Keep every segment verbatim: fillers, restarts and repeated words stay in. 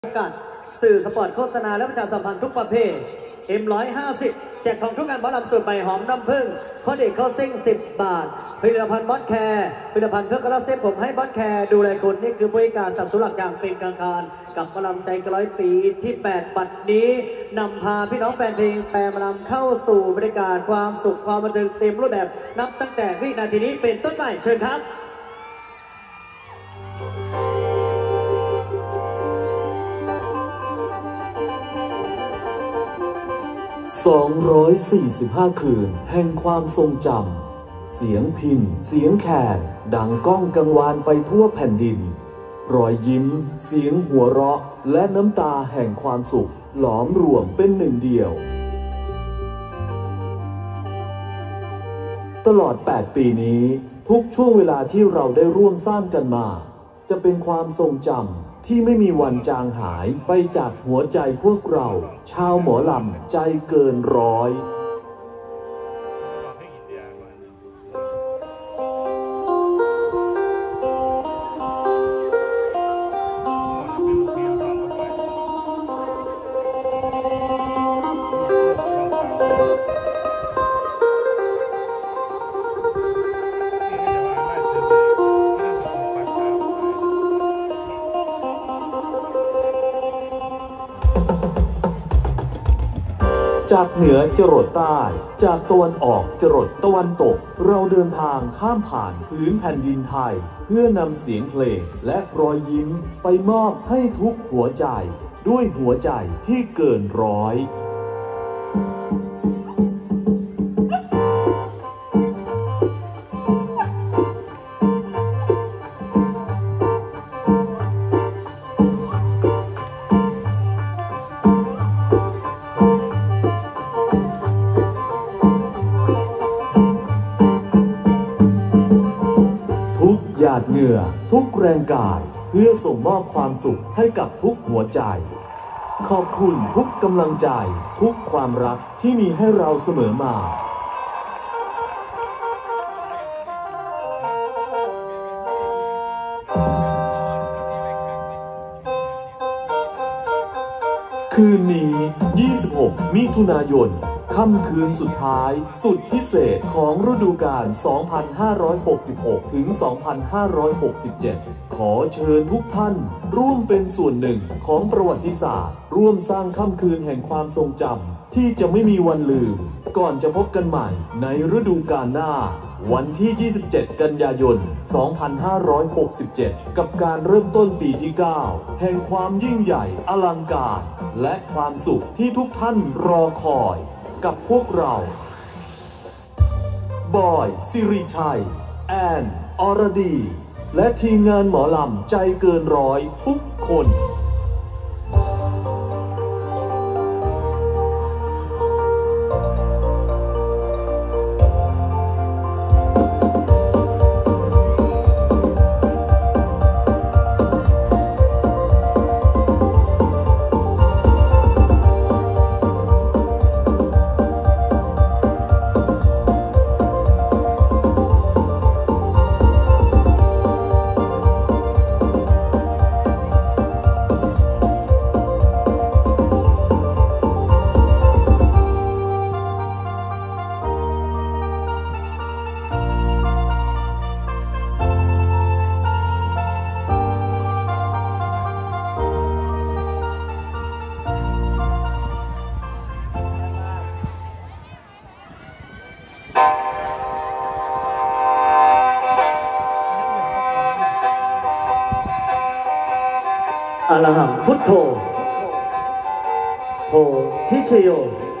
กันสื่อสปอร์ตโฆษณาและประชาสัมพันธ์ทุกประเภท เอ็ม หนึ่งร้อยห้าสิบ แจกของทุกงานหมอลำสูตรใหม่หอมน้ำผึ้งข้อเด็กข้อเส้งสิบบาทผลิตภัณฑ์บอสแคร์ผลิตภัณฑ์เพื่อกระเซ็ตผมให้บอสแคร์ดูแลคุณนี่คือบริการสัตว์สุนัขอย่างเป็นกลางการกับหมอลำใจกร้อยปีที่แปดบัดนี้นำพาพี่น้องแฟนเพลงแฟนหมอลำเข้าสู่บรรยากาศความสุขความบันเทิงเต็มรูปแบบนับตั้งแต่วินาทีนี้เป็นต้นไปเชิญครับสองร้อยสี่สิบห้าคืนแห่งความทรงจำเสียงพิณเสียงแคนดังก้องกังวานไปทั่วแผ่นดินรอยยิ้มเสียงหัวเราะและน้ำตาแห่งความสุขหลอมรวมเป็นหนึ่งเดียวตลอดแปดปีนี้ทุกช่วงเวลาที่เราได้ร่วมสร้างกันมาจะเป็นความทรงจำที่ไม่มีวันจางหายไปจากหัวใจพวกเราชาวหมอลำใจเกินร้อยจากเหนือจรดใต้จากตะวันออกจรดตะวันตกเราเดินทางข้ามผ่านพื้นแผ่นดินไทยเพื่อนำเสียงเพลงและรอยยิ้มไปมอบให้ทุกหัวใจด้วยหัวใจที่เกินร้อยหยาดเหงื่อทุกแรงกายเพื่อส่งมอบความสุขให้กับทุกหัวใจขอบคุณทุกกำลังใจทุกความรักที่มีให้เราเสมอมาคืนนี้ ยี่สิบหก มิถุนายนค่ำคืนสุดท้ายสุดพิเศษของฤดูกาล สองพันห้าร้อยหกสิบหก ถึง สองพันห้าร้อยหกสิบเจ็ด ขอเชิญทุกท่านร่วมเป็นส่วนหนึ่งของประวัติศาสตร์ร่วมสร้างค่ำคืนแห่งความทรงจำที่จะไม่มีวันลืมก่อนจะพบกันใหม่ในฤดูกาลหน้าวันที่ ยี่สิบเจ็ด กันยายน สองพันห้าร้อยหกสิบเจ็ด กับการเริ่มต้นปีที่ เก้า แห่งความยิ่งใหญ่อลังการและความสุขที่ทุกท่านรอคอยกับพวกเราบอยสิริชัยแอนอรดีและทีมงานหมอลำใจเกินร้อยทุกคนอรหังพุทโธโพธิชโย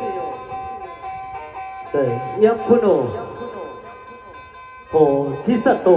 เสยพุโนโพธิสัตโต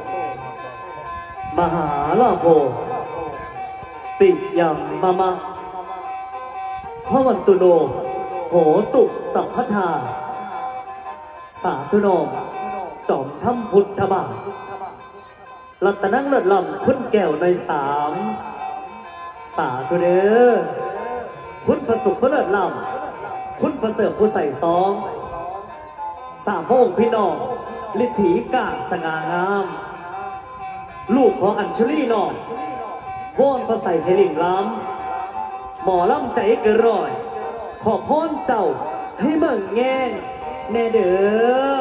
มหาลาโภปิยังมะมะพระวันตุโนโหตุสัพพทาสาธุโนจอมธรรมพุทธบาทรัตนังเลิศล้ำคุณแก้วในสามสาธุเด้อคุณประสุขเลิศล้ำคุณประเสริฐผู้ใส่ซอง สามพระองค์พี่น้องฤทธิกาสง่างามลูกของอัญชลีน้องวอนพระใส่เฮลิงล้ำหมอลำใจเกระร่อย ขอพรเจ้าให้เบิ่งแง่งแน่เด้อ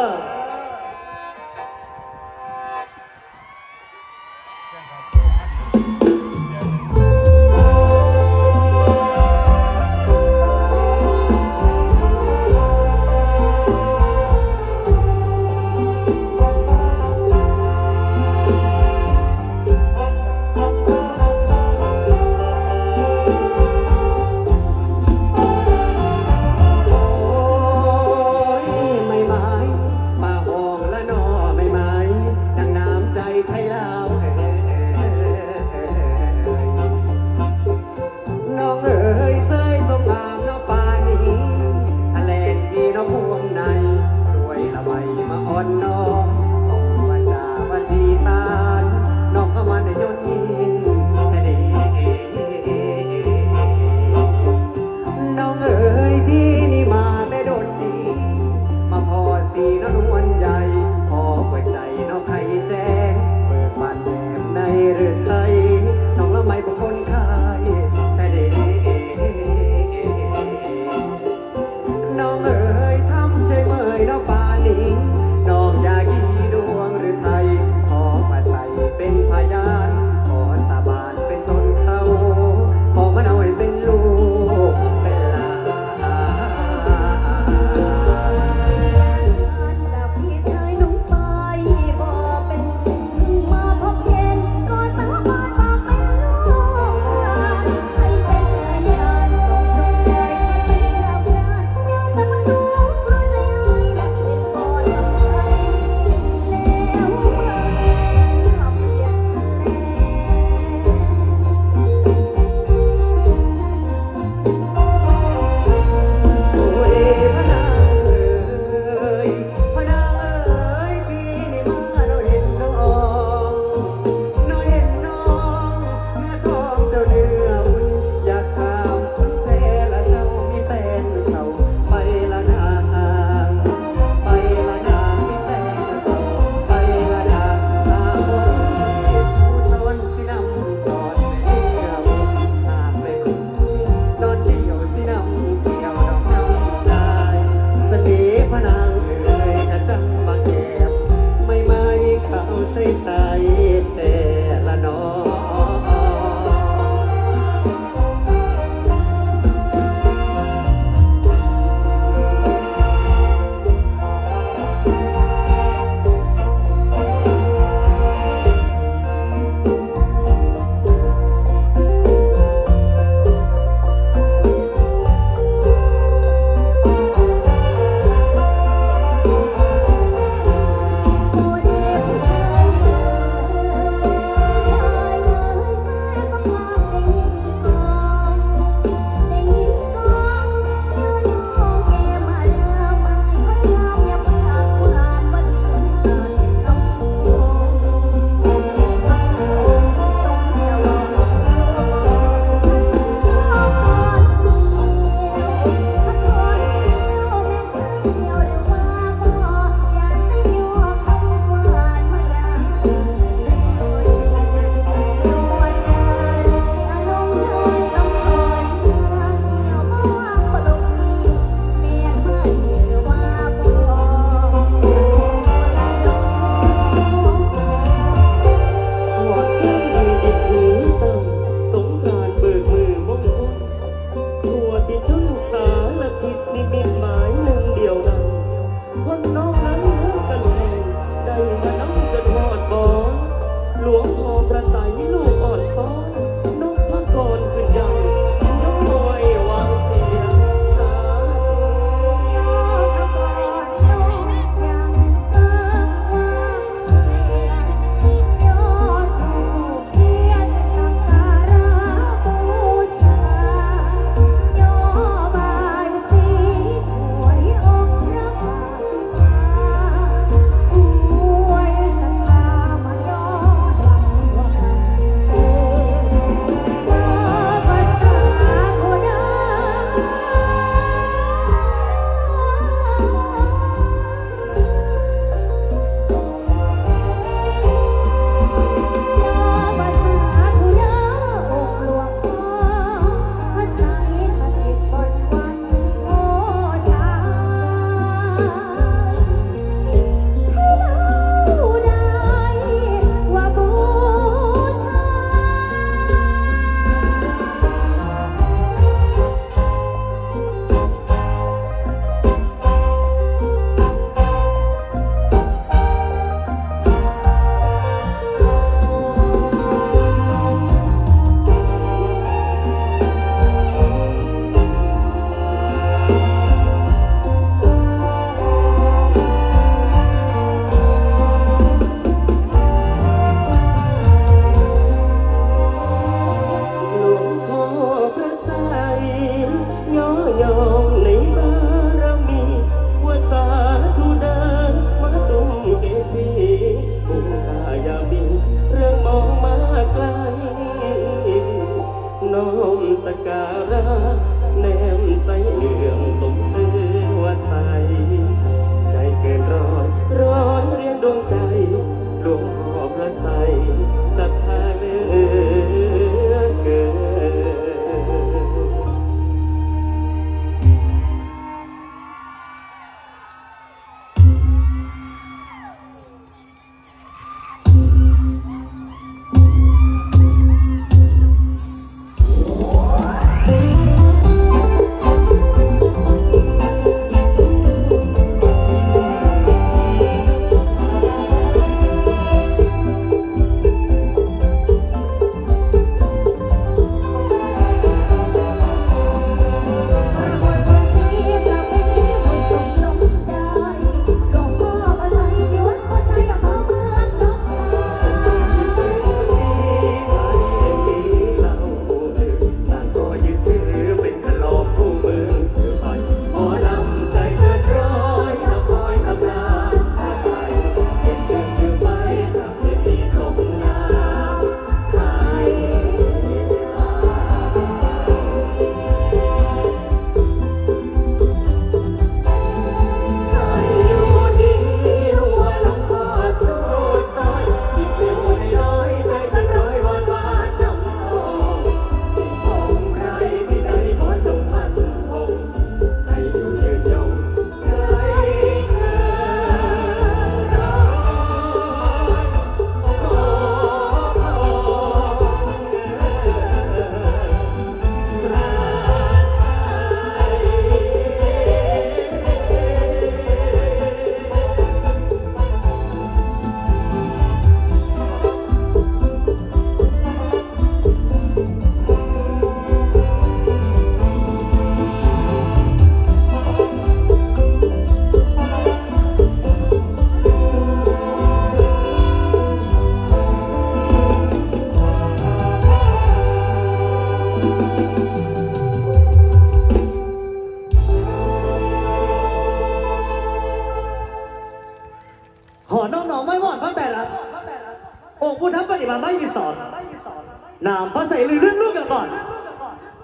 ไม่หมายมา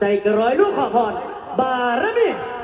ใจกระร้อยลูกขอพรบารมี